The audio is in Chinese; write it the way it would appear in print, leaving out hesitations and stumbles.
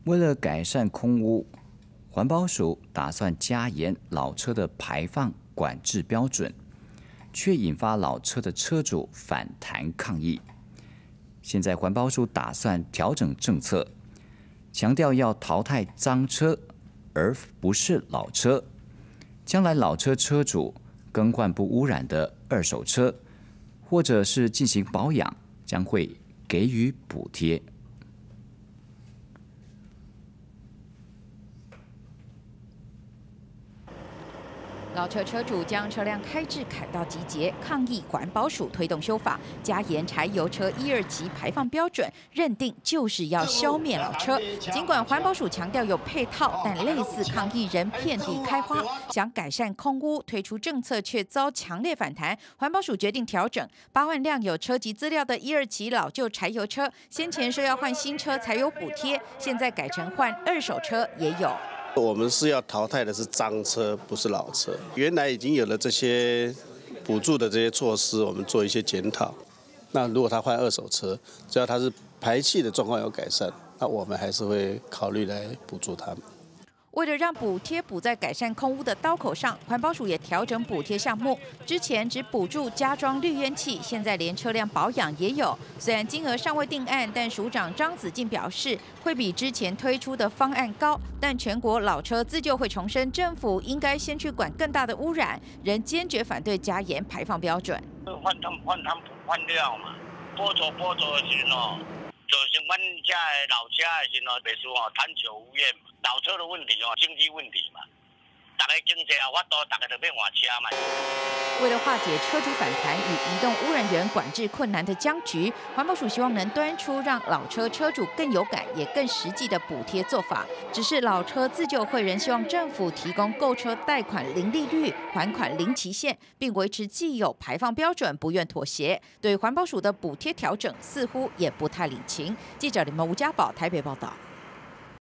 为了改善空污，环保署打算加严老车的排放管制标准，却引发老车的车主反弹抗议。现在环保署打算调整政策，强调要淘汰脏车，而不是老车。将来老车车主更换不污染的二手车，或者是进行保养，将会给予补贴。 老车车主将车辆开至凯道集结，抗议环保署推动修法，加严柴油车1、2级排放标准，认定就是要消灭老车。尽管环保署强调有配套，但类似抗议人遍地开花，想改善空污，推出政策却遭强烈反弹。环保署决定调整，8万辆有车籍资料的1、2级老旧柴油车，先前说要换新车才有补贴，现在改成换二手车也有。 我们是要淘汰的是脏车，不是老车。原来已经有了这些补助的这些措施，我们做一些检讨。那如果他换二手车，只要他是排气的状况有改善，那我们还是会考虑来补助他们。 为了让补贴补在改善空污的刀口上，环保署也调整补贴项目。之前只补助加装滤烟器，现在连车辆保养也有。虽然金额尚未定案，但署长张子敬表示，会比之前推出的方案高。但全国老车自救会重申，政府应该先去管更大的污染，仍坚决反对加严排放标准。 换料嘛，补助的时候，就是阮这老车的时候，袂输贪求无厌嘛。老车的问题经济问题嘛，大家经济有法度，大家就要换车嘛。 为了化解车主反弹与移动污染源管制困难的僵局，环保署希望能端出让老车车主更有感也更实际的补贴做法。只是老车自救会仍希望政府提供购车贷款零利率、还款零期限，并维持既有排放标准，不愿妥协。对环保署的补贴调整似乎也不太领情。记者林吴家宝台北报道。